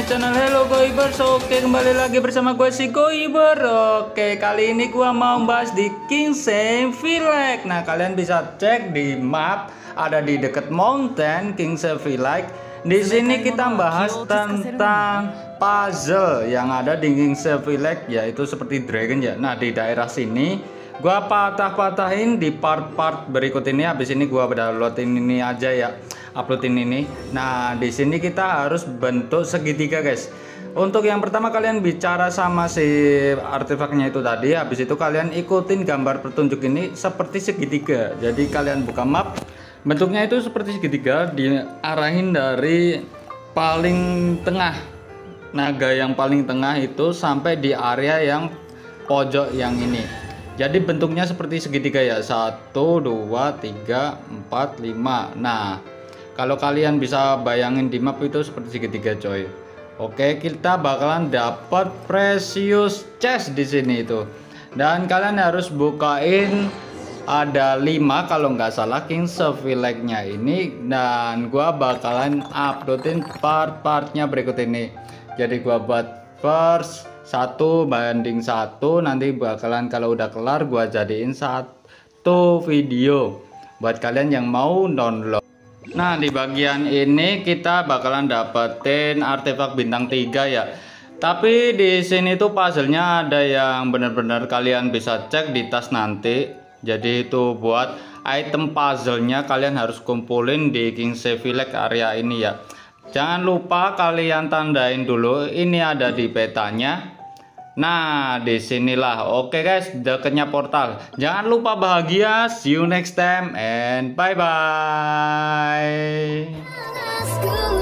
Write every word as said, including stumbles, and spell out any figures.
channel Hello Goibers. Oke, kembali lagi bersama gue si Goiber. Oke, kali ini gue mau bahas di Kingsey Village. Nah, kalian bisa cek di map, ada di deket mountain Kingsey Village. Di sini kita bahas tentang puzzle yang ada di Kingsey Village, yaitu seperti dragon ya. Nah, di daerah sini gua patah-patahin di part-part berikut ini. Habis ini gua downloadin ini aja ya, uploadin ini. Nah, di sini kita harus bentuk segitiga, guys. Untuk yang pertama kalian bicara sama si artefaknya itu tadi, habis itu kalian ikutin gambar petunjuk ini seperti segitiga. Jadi kalian buka map, bentuknya itu seperti segitiga, diarahin dari paling tengah, naga yang paling tengah itu sampai di area yang pojok yang ini. Jadi bentuknya seperti segitiga ya, satu, dua, tiga, empat, lima. Nah, kalau kalian bisa bayangin di map itu seperti segitiga, coy. Oke, kita bakalan dapat precious chest di sini itu. Dan kalian harus bukain ada lima kalau nggak salah Kingsey Village-nya ini, dan gua bakalan uploadin part-partnya berikut ini. Jadi gua buat first satu banding satu, nanti bakalan kalau udah kelar gua jadiin satu video buat kalian yang mau download. Nah, di bagian ini kita bakalan dapetin artefak bintang tiga ya. Tapi di sini tuh puzzle-nya ada yang benar-benar kalian bisa cek di tas nanti. Jadi itu buat item puzzle-nya kalian harus kumpulin di Kingsey Village area ini ya. Jangan lupa kalian tandain dulu, ini ada di petanya. Nah, disinilah. Oke guys, deketnya portal. Jangan lupa bahagia. See you next time and bye bye.